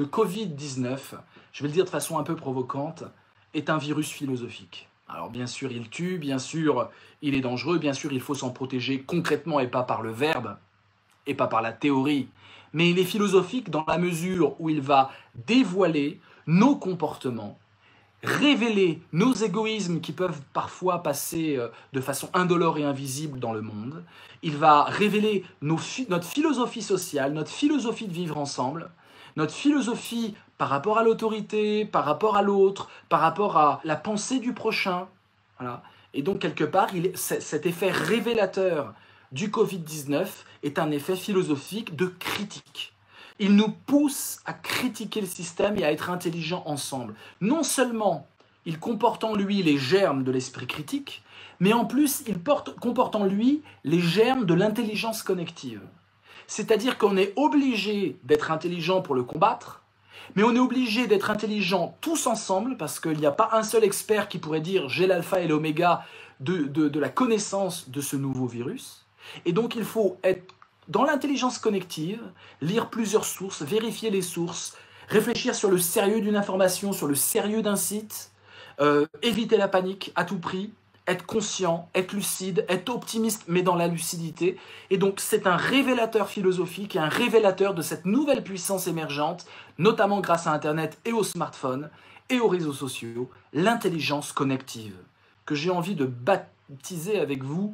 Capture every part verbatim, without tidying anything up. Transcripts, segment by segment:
le Covid dix-neuf, je vais le dire de façon un peu provocante, est un virus philosophique. Alors bien sûr, il tue, bien sûr, il est dangereux, bien sûr, il faut s'en protéger concrètement et pas par le verbe, et pas par la théorie. Mais il est philosophique dans la mesure où il va dévoiler nos comportements, révéler nos égoïsmes qui peuvent parfois passer de façon indolore et invisible dans le monde. Il va révéler nos, notre philosophie sociale, notre philosophie de vivre ensemble, notre philosophie par rapport à l'autorité, par rapport à l'autre, par rapport à la pensée du prochain. Voilà. Et donc, quelque part, il, cet effet révélateur du Covid dix-neuf est un effet philosophique de critique. Il nous pousse à critiquer le système et à être intelligents ensemble. Non seulement il comporte en lui les germes de l'esprit critique, mais en plus il porte, comporte en lui les germes de l'intelligence connective. C'est-à-dire qu'on est obligé d'être intelligent pour le combattre, mais on est obligé d'être intelligent tous ensemble, parce qu'il n'y a pas un seul expert qui pourrait dire « j'ai l'alpha et l'oméga de, de, de la connaissance de ce nouveau virus ». Et donc il faut être dans l'intelligence connective, lire plusieurs sources, vérifier les sources, réfléchir sur le sérieux d'une information, sur le sérieux d'un site, euh, éviter la panique à tout prix, être conscient, être lucide, être optimiste, mais dans la lucidité. Et donc c'est un révélateur philosophique et un révélateur de cette nouvelle puissance émergente, notamment grâce à Internet et aux smartphones et aux réseaux sociaux, l'intelligence connective, que j'ai envie de baptiser avec vous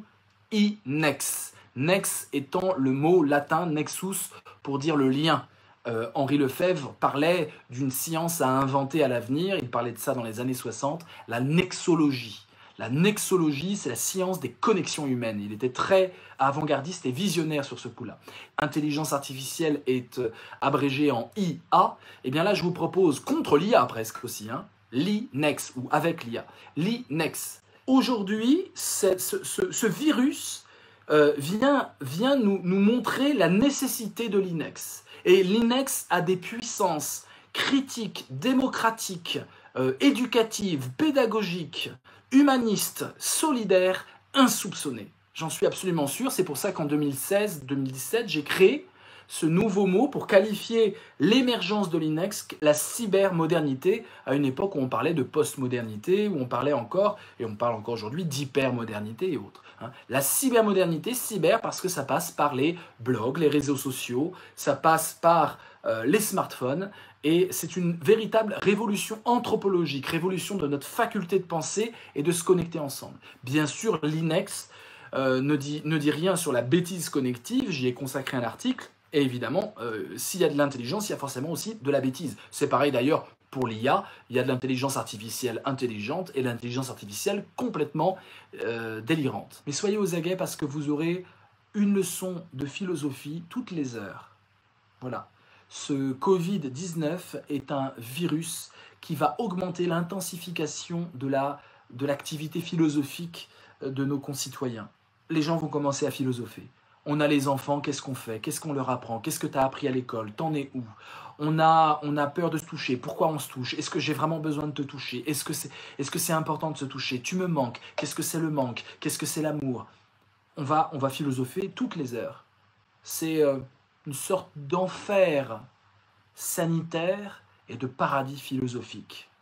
I-Nex. Nex étant le mot latin nexus pour dire le lien. Euh, Henri Lefebvre parlait d'une science à inventer à l'avenir, il parlait de ça dans les années soixante, la nexologie. La nexologie, c'est la science des connexions humaines. Il était très avant-gardiste et visionnaire sur ce coup-là. Intelligence artificielle est euh, abrégée en I A. Et bien là, je vous propose, contre l'I A presque aussi, hein, l'I-Nex, ou avec l'I A. L'I-Nex. Aujourd'hui, ce, ce, ce virus Euh, vient, vient nous, nous montrer la nécessité de l'I-Nex. Et l'I-Nex a des puissances critiques, démocratiques, euh, éducatives, pédagogiques, humanistes, solidaires, insoupçonnées. J'en suis absolument sûr, c'est pour ça qu'en deux mille seize deux mille dix-sept, j'ai créé ce nouveau mot pour qualifier l'émergence de l'I-Nex, la cybermodernité, à une époque où on parlait de postmodernité, où on parlait encore, et on parle encore aujourd'hui, d'hypermodernité et autres. Hein. La cybermodernité, cyber parce que ça passe par les blogs, les réseaux sociaux, ça passe par euh, les smartphones, et c'est une véritable révolution anthropologique, révolution de notre faculté de penser et de se connecter ensemble. Bien sûr, l'I-Nex euh, ne, dit, ne dit rien sur la bêtise connective, j'y ai consacré un article. Et évidemment, euh, s'il y a de l'intelligence, il y a forcément aussi de la bêtise. C'est pareil d'ailleurs pour l'I A, il y a de l'intelligence artificielle intelligente et l'intelligence artificielle complètement euh, délirante. Mais soyez aux aguets parce que vous aurez une leçon de philosophie toutes les heures. Voilà. Ce Covid dix-neuf est un virus qui va augmenter l'intensification de la, de l'activité philosophique de nos concitoyens. Les gens vont commencer à philosopher. On a les enfants, qu'est-ce qu'on fait? Qu'est-ce qu'on leur apprend? Qu'est-ce que tu as appris à l'école? T'en es où? On a, on a peur de se toucher. Pourquoi on se touche? Est-ce que j'ai vraiment besoin de te toucher? Est-ce que c'est, est-ce que c'est important de se toucher? Tu me manques. Qu'est-ce que c'est le manque? Qu'est-ce que c'est l'amour? On va, on va philosopher toutes les heures. C'est euh, une sorte d'enfer sanitaire et de paradis philosophique.